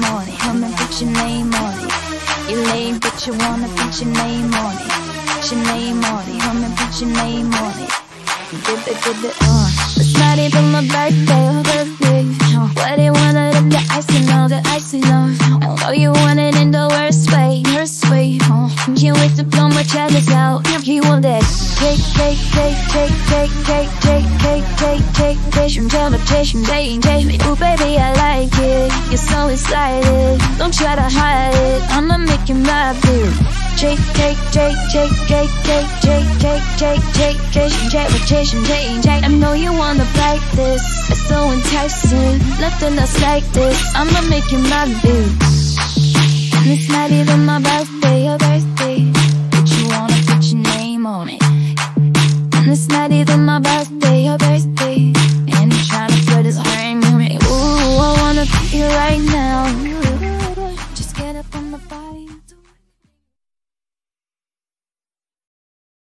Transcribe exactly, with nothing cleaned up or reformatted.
on it. Come and put your name on it. You lame, but you wanna put your name on it. Put your name on it. Come and put your name on it. Did it, did it, uh. It's not even my birthday or birthday. What do you wanna do? The icing on, the icing on. I know you want it in the worst way, worst way. Can't wait to blow my chalice out. You want that cake, cake, cake, cake, cake, cake, cake, cake, cake, cake, cake, temptation, dating, take me. Ooh, baby, I like it. You're so excited. Don't try to hide it. I'ma make you my boo. Cake, cake, cake, cake, cake, cake, cake, cake, cake, cake, cake, temptation, dating, take. I know you wanna bite this. It's so enticing. Nothing else like this. I'ma make you my boo.